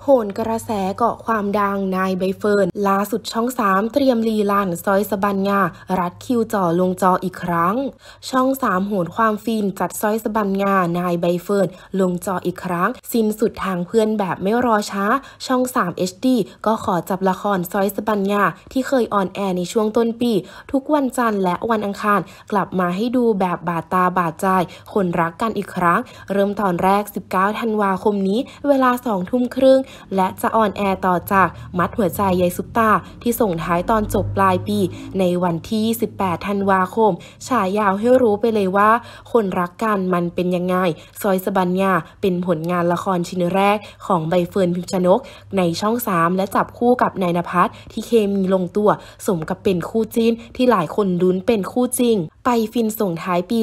โหนกระแสเกาะความดังนายใบเฟิร์นล่าสุดช่อง3เตรียมรีลันซอยสะบันงารัดคิวจ่อลงจออีกครั้งช่อง3โหนความฟินจัดซอยสะบันงานายใบเฟิร์นลงจออีกครั้งสิ้นสุดทางเพื่อนแบบไม่รอช้าช่อง3 HD ก็ขอจับละครซอยสะบันงาที่เคยออนแอร์ในช่วงต้นปีทุกวันจันทร์และวันอังคารกลับมาให้ดูแบบบาดตาบาดใจคนรักกันอีกครั้งเริ่มตอนแรก19ธันวาคมนี้เวลา20:30นและจะออนแอร์ต่อจากมัดหัวใจยายซุปตาที่ส่งท้ายตอนจบปลายปีในวันที่18ธันวาคมฉายยาวให้รู้ไปเลยว่าคนรักกันมันเป็นยังไงซอยสะบันงาเป็นผลงานละครชิ้นแรกของใบเฟิร์นพิมชนกในช่อง3และจับคู่กับนายณภัสที่เคมีลงตัวสมกับเป็นคู่จิ้นที่หลายคนลุ้นเป็นคู่จริงไปฟินส่งท้ายปี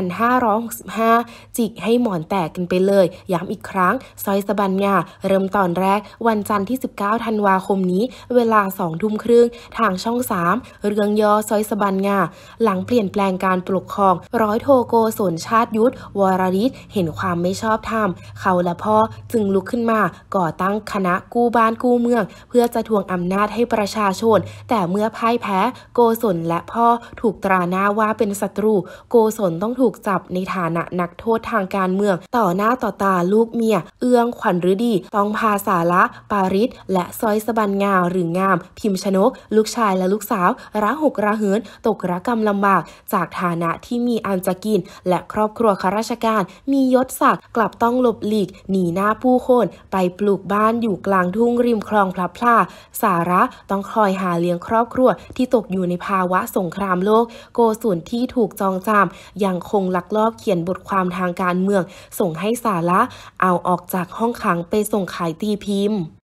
2565จิกให้หมอนแตกกันไปเลยย้ำอีกครั้งซอยสะบันงาเริ่มตอนแรกวันจันทร์ที่19ธันวาคมนี้เวลา20:30นทางช่อง3เรื่องย่อซอยสะบันงาหลังเปลี่ยนแปลงการปกครองร้อยโทโกศลชาติยุทธวรริศเห็นความไม่ชอบธรรมเขาและพ่อจึงลุกขึ้นมาก่อตั้งคณะกู้บ้านกู้เมืองเพื่อจะทวงอำนาจให้ประชาชนแต่เมื่อพ่ายแพ้โกศลและพ่อถูกตราหน้าว่าเป็นศัตรูโกศลต้องถูกจับในฐานะนักโทษทางการเมืองต่อหน้าต่อตาลูกเมียเอื้องขวัญฤดีต้องพาสาระปาริศและซอยสะบันงาหรืองามพิมชนกลูกชายและลูกสาวระหกระเหินตกระกำลำบากจากฐานะที่มีอันจะกินและครอบครัวข้าราชการมียศศักดิ์กลับต้องหลบหลีกหนีหน้าผู้คนไปปลูกบ้านอยู่กลางทุ่งริมคลองพลับพลาสาระต้องคอยหาเลี้ยงครอบครัวที่ตกอยู่ในภาวะสงครามโลกโกศลที่ถูกจองจำยังคงลักลอบเขียนบทความทางการเมืองส่งให้สาระเอาออกจากห้องขังไปส่งขายตีพิมพ์